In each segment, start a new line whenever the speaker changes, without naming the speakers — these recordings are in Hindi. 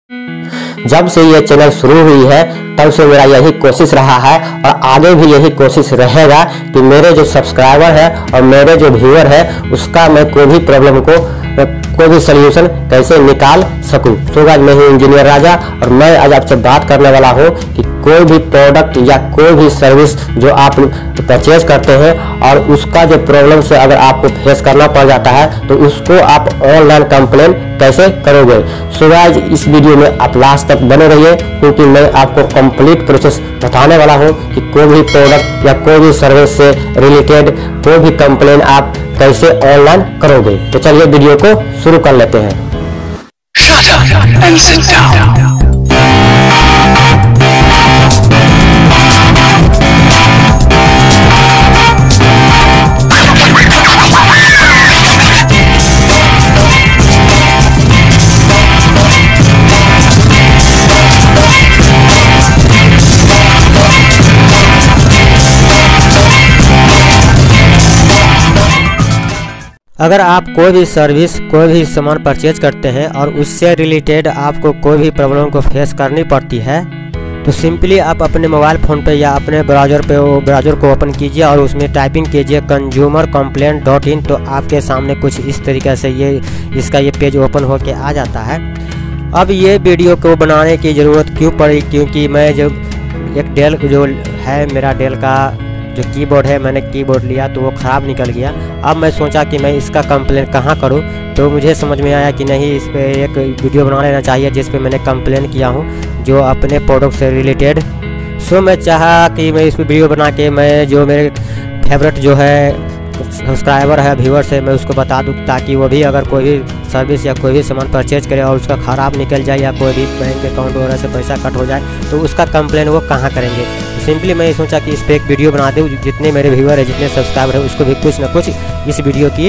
जब से ये चैनल शुरू हुई है तब से मेरा यही कोशिश रहा है और आगे भी यही कोशिश रहेगा कि मेरे जो सब्सक्राइबर है और मेरे जो व्यूअर है उसका मैं कोई भी प्रॉब्लम को कोई भी सोल्यूशन कैसे निकाल सकूं। तो गाइस, मैं हूं इंजीनियर राजा और मैं आज आपसे बात करने वाला हूं कि कोई भी प्रोडक्ट या कोई भी सर्विस जो आप परचेज करते हैं और उसका जो प्रॉब्लम से अगर आपको फेस करना पड़ जाता है तो उसको आप ऑनलाइन कंप्लेन कैसे करोगे। सो गाइस, इस वीडियो में आप लास्ट तक बने रहिए क्योंकि मैं आपको कंप्लीट प्रोसेस बताने वाला हूं कि कोई भी प्रोडक्ट या कोई भी सर्विस से रिलेटेड कोई भी कंप्लेन आप कैसे ऑनलाइन करोगे। तो चलिए वीडियो को शुरू कर लेते हैं।
Shut up and sit down.
अगर आप कोई भी सर्विस कोई भी सामान परचेज करते हैं और उससे रिलेटेड आपको कोई भी प्रॉब्लम को फेस करनी पड़ती है तो सिंपली आप अपने मोबाइल फ़ोन पे या अपने ब्राउज़र पे वो ब्राउज़र को ओपन कीजिए और उसमें टाइपिंग कीजिए consumercomplaint.in। तो आपके सामने कुछ इस तरीके से इसका ये पेज ओपन होके आ जाता है। अब ये वीडियो को बनाने की ज़रूरत क्यों पड़ी, क्योंकि मैं जब एक डेल जो है मेरा डेल का जो कीबोर्ड है मैंने कीबोर्ड लिया तो वो ख़राब निकल गया। अब मैं सोचा कि मैं इसका कंप्लेन कहाँ करूँ, तो मुझे समझ में आया कि नहीं, इस पर एक वीडियो बना लेना चाहिए जिस पे मैंने कंप्लेन किया हूँ जो अपने प्रोडक्ट से रिलेटेड। सो मैं चाहा कि मैं इस पर वीडियो बना के मैं जो मेरे फेवरेट जो है सब्सक्राइबर है व्यूअर्स है मैं उसको बता दूँ ताकि वो भी अगर कोई भी सर्विस या कोई भी सामान परचेज करे और उसका ख़राब निकल जाए या कोई भी बैंक अकाउंट वगैरह से पैसा कट हो जाए तो उसका कंप्लेन वो कहाँ करेंगे। सिंपली मैं सोचा कि इस पर एक वीडियो बना दूँ, जितने मेरे व्यूअर है जितने सब्सक्राइबर है उसको भी कुछ ना कुछ इस वीडियो की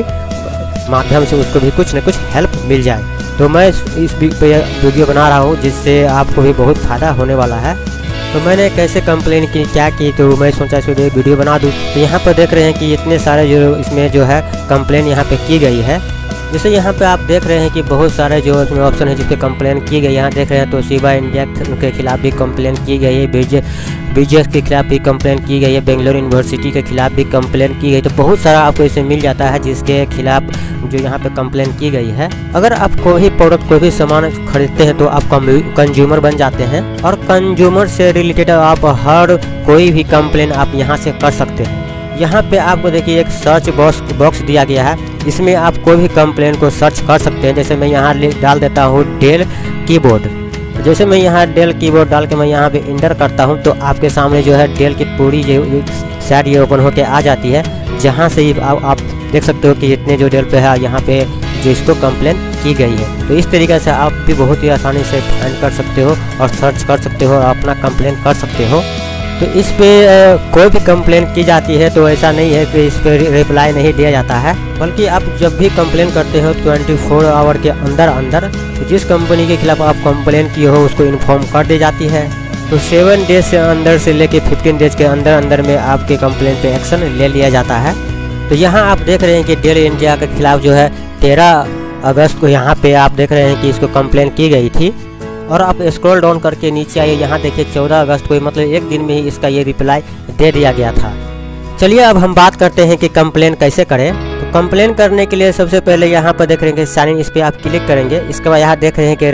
माध्यम से उसको भी कुछ ना कुछ हेल्प मिल जाए। तो मैं इस वीडियो बना रहा हूँ जिससे आपको भी बहुत फ़ायदा होने वाला है। तो मैंने कैसे कंप्लेन की क्या की, तो मैं सोचा इस पर वीडियो बना दूँ। तो यहाँ पर देख रहे हैं कि इतने सारे जो इसमें जो है कंप्लेन यहाँ पे की गई है। जैसे यहाँ पे आप देख रहे हैं कि बहुत सारे जो इसमें ऑप्शन है जिस पे कंप्लेन की गई। यहाँ देख रहे हैं तो शिवा इंडिया के खिलाफ भी कंप्लेन की गई है, बीजेएस के खिलाफ भी कंप्लेन की गई है, बेंगलोर यूनिवर्सिटी के खिलाफ भी कंप्लेन की गई। तो बहुत सारा आपको इसे मिल जाता है जिसके खिलाफ जो यहाँ पे कंप्लेन की गई है। अगर आप कोई भी प्रोडक्ट कोई भी सामान खरीदते हैं तो आप कंज्यूमर बन जाते हैं और कंज्यूमर से रिलेटेड आप हर कोई भी कंप्लेन आप यहाँ से कर सकते हैं। यहाँ पे आपको देखिए एक सर्च बॉक्स दिया गया है, इसमें आप कोई भी कंप्लेन को सर्च कर सकते हैं। जैसे मैं यहाँ डाल देता हूँ डेल कीबोर्ड। जैसे मैं यहाँ डेल कीबोर्ड डाल के मैं यहाँ पे इंटर करता हूँ तो आपके सामने जो है डेल की पूरी जो साइड ये ओपन होके आ जाती है, जहाँ से आप देख सकते हो कि इतने जो डेल पे है यहाँ पे जो इसको कंप्लेन की गई है। तो इस तरीके से आप भी बहुत ही आसानी से फाइंड कर सकते हो और सर्च कर सकते हो और अपना कंप्लेन कर सकते हो। तो इस पे कोई भी कंप्लेन की जाती है तो ऐसा नहीं है कि इस पे रिप्लाई नहीं दिया जाता है, बल्कि आप जब भी कंप्लेन करते हो 24 आवर के अंदर तो जिस कंपनी के खिलाफ आप कंप्लेन किए हो उसको इन्फॉर्म कर दी जाती है। तो 7 डेज से अंदर से लेके 15 डेज के अंदर में आपके कंप्लेन पे एक्शन ले लिया जाता है। तो यहाँ आप देख रहे हैं कि डेल इंडिया के खिलाफ जो है 13 अगस्त को यहाँ पे आप देख रहे हैं कि इसको कंप्लेन की गई थी। और आप स्क्रॉल डाउन करके नीचे आइए, यहाँ देखिए 14 अगस्त को मतलब एक दिन में ही इसका ये रिप्लाई दे दिया गया था। चलिए अब हम बात करते हैं कि कंप्लेन कैसे करें। तो कंप्लेन करने के लिए सबसे पहले यहाँ पर देख रहे हैं कि साइन इन, इस पर आप क्लिक करेंगे। इसके बाद यहाँ देख रहे हैं कि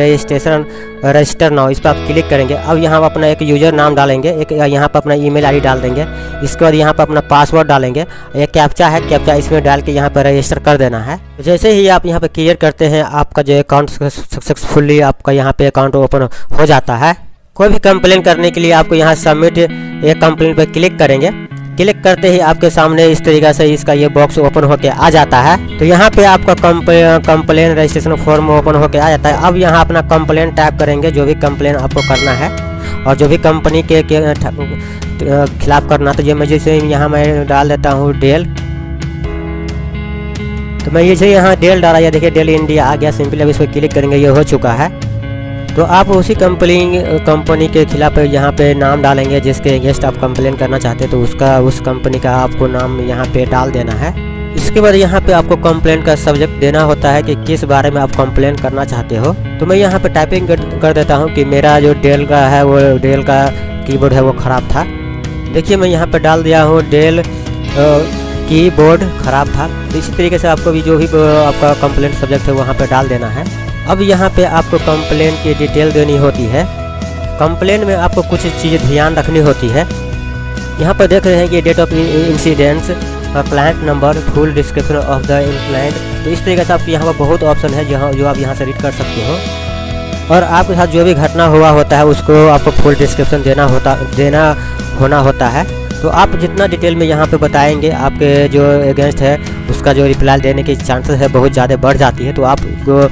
रजिस्टर नाउ, इस पर आप क्लिक करेंगे। अब यहाँ अपना एक यूजर नाम डालेंगे, एक यहाँ पर अपना ईमेल आईडी डाल देंगे। इसके बाद यहाँ पर अपना पासवर्ड डालेंगे, एक कैप्चा है, कैप्चा इसमें डाल के यहाँ पर रजिस्टर कर देना है। जैसे ही आप यहाँ पे क्लियर करते हैं आपका जो अकाउंट सक्सेसफुली आपका यहाँ पे अकाउंट ओपन हो जाता है। कोई भी कंप्लेन करने के लिए आपको यहाँ सबमिट एक कंप्लेन पर क्लिक करेंगे। क्लिक करते ही आपके सामने इस तरीके से इसका ये बॉक्स ओपन होके आ जाता है। तो यहाँ पे आपका कंप्लेन रजिस्ट्रेशन फॉर्म ओपन होके आ जाता है। अब यहाँ अपना कंप्लेन टाइप करेंगे, जो भी कंप्लेन आपको करना है और जो भी कंपनी के खिलाफ करना। तो ये मैं जैसे यहाँ मैं डाल देता हूँ डेल। तो मैं जैसे यहाँ डेल डाला, ये देखिए डेल इंडिया आ गया। सिंपली अब इस पर क्लिक करेंगे, ये हो चुका है। तो आप उसी कंपनी के खिलाफ यहाँ पे नाम डालेंगे जिसके अगेंस्ट आप कंप्लेन करना चाहते हैं। तो उस कंपनी का आपको नाम यहाँ पे डाल देना है। इसके बाद यहाँ पे आपको कंप्लेंट का सब्जेक्ट देना होता है कि किस बारे में आप कंप्लेंट करना चाहते हो। तो मैं यहाँ पे टाइपिंग कर देता हूँ कि मेरा जो डेल का है वो डेल का कीबोर्ड है वो ख़राब था। देखिए मैं यहाँ पे डाल दिया हूँ डेल कीबोर्ड ख़राब था। तो इसी तरीके से आपको भी जो भी आपका कंप्लेंट सब्जेक्ट है वहाँ पे डाल देना है। अब यहाँ पे आपको कंप्लेंट की डिटेल देनी होती है। कंप्लेंट में आपको कुछ चीज़ें ध्यान रखनी होती है। यहाँ पर देख रहे हैं कि date of incidents, client number, full description of the client. तो इस तरीके से आपके यहाँ पर बहुत ऑप्शन है जो आप यहाँ से रीड कर सकते हो। और आपके साथ जो भी घटना हुआ होता है उसको आपको फुल डिस्क्रिप्शन देना होता है। तो आप जितना डिटेल में यहाँ पे बताएंगे आपके जो अगेंस्ट है उसका जो रिप्लाई देने की चांसेस है बहुत ज़्यादा बढ़ जाती है। तो आप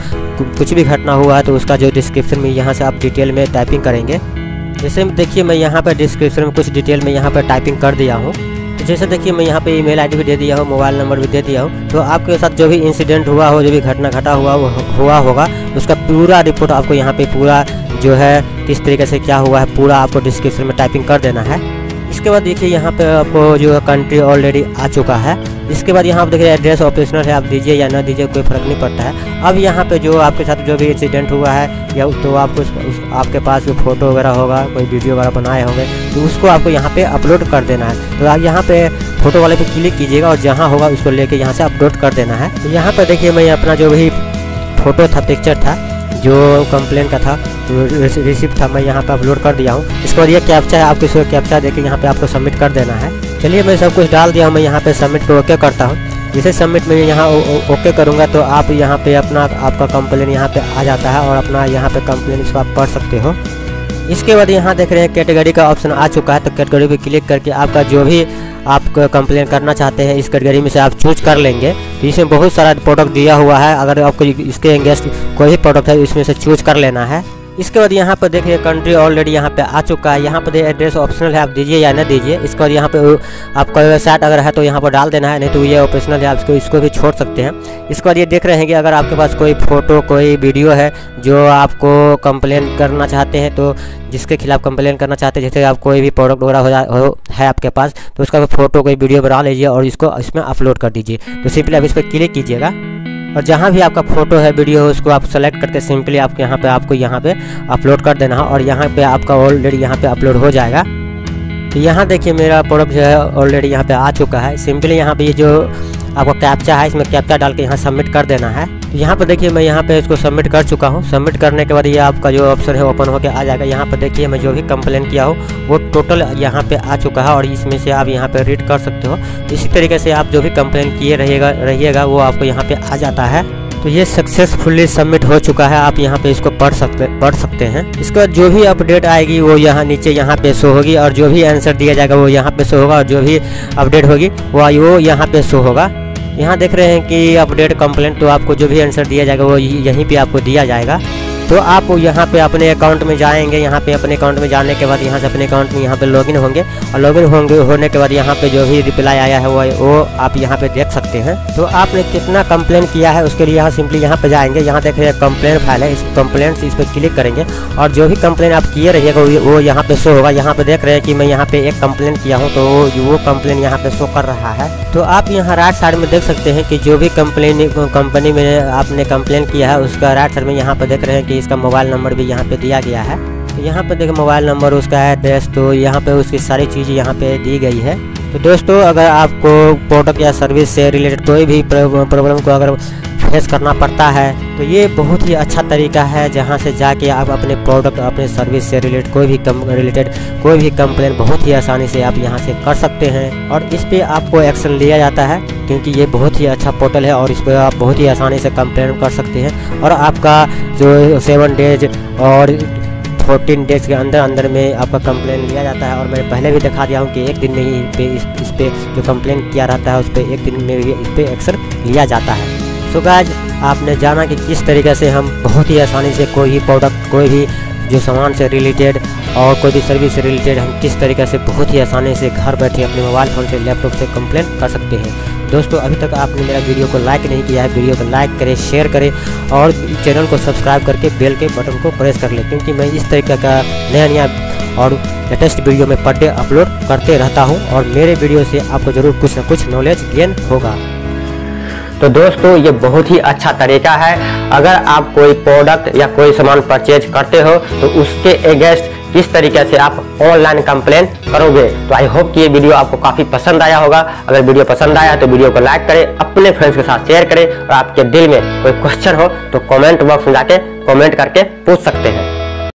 कुछ भी घटना हुआ है तो उसका जो डिस्क्रिप्शन में यहाँ से आप डिटेल में टाइपिंग करेंगे। जैसे देखिए मैं यहाँ पर डिस्क्रिप्शन में कुछ डिटेल में यहाँ पर टाइपिंग कर दिया हूँ। तो जैसे देखिए मैं यहाँ पे ईमेल आईडी भी दे दिया हूँ, मोबाइल नंबर भी दे दिया हूँ। तो आपके साथ जो भी इंसिडेंट हुआ हो, जो भी घटना घटा हुआ होगा उसका पूरा रिपोर्ट आपको यहाँ पे पूरा जो है किस तरीके से क्या हुआ है पूरा आपको डिस्क्रिप्शन में टाइपिंग कर देना है। इसके बाद देखिए यहाँ पे आपको जो है कंट्री ऑलरेडी आ चुका है। इसके बाद यहाँ पे देखिए एड्रेस ऑपरेशनल है, आप दीजिए या ना दीजिए कोई फ़र्क नहीं पड़ता है। अब यहाँ पे जो आपके साथ जो भी इंसिडेंट हुआ है या तो आपको आपके पास जो फोटो वगैरह होगा, कोई वीडियो वगैरह बनाए होंगे तो उसको आपको यहाँ पे अपलोड कर देना है। तो आप यहाँ पे फोटो वाले पे क्लिक कीजिएगा और जहाँ होगा उसको लेके यहाँ से अपलोड कर देना है। तो यहाँ पर देखिए मैं अपना जो भी फोटो था, पिक्चर था जो कंप्लेन का था, तो रिसिप्ट था, मैं यहाँ पे अपलोड कर दिया हूँ। इसके बाद ये कैप्चा है, आपको इसको कैप्चा देके यहाँ पे आपको सबमिट कर देना है। चलिए मैं सब कुछ डाल दिया हूँ, मैं यहाँ पे सबमिट को ओके करता हूँ। जैसे सबमिट में यहाँ ओके करूँगा तो आप यहाँ पे आपका कंप्लेन यहाँ पे आ जाता है और अपना यहाँ पे कंप्लेन इसको आप पढ़ सकते हो। इसके बाद यहाँ देख रहे हैं कैटेगरी का ऑप्शन आ चुका है। तो कैटेगरी पे क्लिक करके आपका जो भी आप कंप्लेन करना चाहते हैं इस कैटेगरी में से आप चूज कर लेंगे। तो इसमें बहुत सारा प्रोडक्ट दिया हुआ है, अगर आपको इसके अगेंस्ट कोई भी प्रोडक्ट है इसमें से चूज कर लेना है। इसके बाद यहाँ पर देखिए कंट्री ऑलरेडी यहाँ पे आ चुका है। यहाँ पर एड्रेस ऑप्शनल है, आप दीजिए या ना दीजिए। इसके बाद यहाँ पे आपका वेबसाइट अगर है तो यहाँ पर डाल देना है, नहीं तो ये ऑप्शनल है, आप इसको भी छोड़ सकते हैं। इसके बाद ये देख रहे हैं कि अगर आपके पास कोई फोटो कोई वीडियो है जो आपको कंप्लेन करना चाहते हैं, तो जिसके खिलाफ कंप्लेन करना चाहते हैं, जैसे आप कोई भी प्रोडक्ट वगैरह है आपके पास तो उसका फोटो कोई वीडियो बना लीजिए और इसको इसमें अपलोड कर दीजिए। तो सिंपली आप इस पर क्लिक कीजिएगा और जहाँ भी आपका फोटो है वीडियो है उसको आप सेलेक्ट करके सिंपली आपको यहाँ पे अपलोड कर देना है और यहाँ पे आपका ऑलरेडी यहाँ पे अपलोड हो जाएगा। तो यहाँ देखिए मेरा प्रोडक्ट जो है ऑलरेडी यहाँ पे आ चुका है। सिंपली यहाँ पे ये जो आपको कैप्चा है इसमें कैप्चा डाल के यहाँ सबमिट कर देना है। तो यहाँ पर देखिए मैं यहाँ पे इसको सबमिट कर चुका हूँ। सबमिट करने के बाद ये आपका जो ऑप्शन है ओपन होकर आ जाएगा। यहाँ पर देखिए मैं जो भी कंप्लेन किया हूँ वो टोटल यहाँ पे आ चुका है और इसमें से आप यहाँ पे रीड कर सकते हो। इसी तरीके से आप जो भी कंप्लेन किए रहिएगा वो आपको यहाँ पे आ जाता है। तो ये सक्सेसफुली सबमिट हो चुका है। आप यहाँ पे इसको पढ़ सकते हैं। इसका जो भी अपडेट आएगी वो यहाँ नीचे यहाँ पे शो होगी और जो भी आंसर दिया जाएगा वो यहाँ पे शो होगा और जो भी अपडेट होगी वो यहाँ पे शो होगा। यहाँ देख रहे हैं कि अपडेट कंप्लेंट, तो आपको जो भी आंसर दिया जाएगा वो यहीं पे आपको दिया जाएगा। तो आप यहाँ पे अपने अकाउंट में जाएंगे। यहाँ पे अपने अकाउंट में जाने के बाद यहाँ से अपने अकाउंट में यहाँ पे लॉगिन होंगे और लॉगिन होने के बाद यहाँ पे जो भी रिप्लाई आया है वो आप यहाँ पे देख सकते हैं। तो आपने कितना कंप्लेन किया है उसके लिए यहाँ सिंपली यहाँ पे जाएंगे। यहाँ देख रहे हैं कंप्लेन फाइल है, इस कंप्लेंट इस पर क्लिक करेंगे और जो भी कंप्लेन आप किए रहिएगा वो यहाँ पे शो होगा। यहाँ पे देख रहे हैं कि मैं यहाँ पे एक कंप्लेन किया हूँ तो वो कंप्लेन यहाँ पे शो कर रहा है। तो आप यहाँ राइट साइड में देख सकते हैं कि जो भी कंपनी में आपने कंप्लेन किया है उसका राइट साइड में यहाँ पे देख रहे हैं कि इसका मोबाइल नंबर भी यहाँ पे दिया गया है। तो यहाँ पे देखो मोबाइल नंबर, उसका एड्रेस, तो यहाँ पे उसकी सारी चीज़ें यहाँ पे दी गई है। तो दोस्तों अगर आपको प्रोडक्ट या सर्विस से रिलेटेड कोई भी प्रॉब्लम को अगर फेस करना पड़ता है तो ये बहुत ही अच्छा तरीका है जहाँ से जाके आप अपने प्रोडक्ट अपने सर्विस से रिलेटेड कोई भी कंप्लेन बहुत ही आसानी से आप यहाँ से कर सकते हैं और इस पर आपको एक्शन लिया जाता है क्योंकि ये बहुत ही अच्छा पोर्टल है और इस पर आप बहुत ही आसानी से कंप्लेन कर सकते हैं और आपका जो 7 डेज और 14 डेज के अंदर में आपका कंप्लेन लिया जाता है। और मैंने पहले भी दिखा दिया हूँ कि एक दिन में ही इस पे जो कंप्लेन किया रहता है उस पर एक दिन में इस पर एक्शन लिया जाता है। सो गाइस आपने जाना कि किस तरीके से हम बहुत ही आसानी से कोई भी प्रोडक्ट कोई भी जो सामान से रिलेटेड और कोई भी सर्विस से रिलेटेड हम किस तरीके से बहुत ही आसानी से घर बैठे अपने मोबाइल फ़ोन से लैपटॉप से कंप्लेन कर सकते हैं। दोस्तों अभी तक आपने मेरा वीडियो को लाइक नहीं किया है, वीडियो को लाइक करें, शेयर करें और चैनल को सब्सक्राइब करके बेल के बटन को प्रेस कर लें क्योंकि मैं इस तरीके का नया और लेटेस्ट वीडियो में पर डे अपलोड करते रहता हूँ और मेरे वीडियो से आपको ज़रूर कुछ ना कुछ नॉलेज गेन होगा।
तो दोस्तों ये बहुत ही अच्छा तरीका है। अगर आप कोई प्रोडक्ट या कोई सामान परचेज करते हो तो उसके अगेंस्ट किस तरीके से आप ऑनलाइन कंप्लेन करोगे। तो आई होप कि ये वीडियो आपको काफ़ी पसंद आया होगा। अगर वीडियो पसंद आया तो वीडियो को लाइक करें, अपने फ्रेंड्स के साथ शेयर करें और आपके दिल में कोई क्वेश्चन हो तो कमेंट बॉक्स में जाके कमेंट करके पूछ सकते हैं।